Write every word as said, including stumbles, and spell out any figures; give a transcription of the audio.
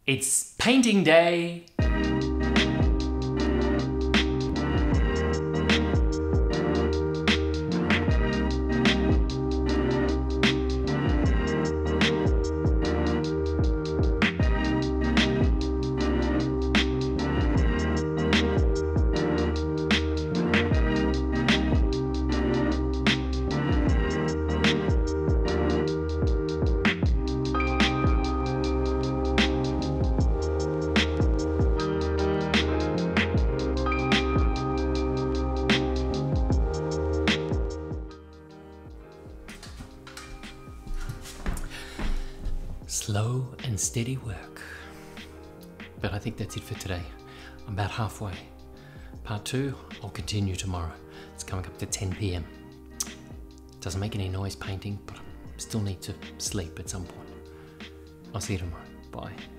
It's painting day! Slow and steady work. But I think that's it for today. I'm about halfway. Part two, I'll continue tomorrow. It's coming up to ten p m. Doesn't make any noise painting, but I still need to sleep at some point. I'll see you tomorrow. Bye.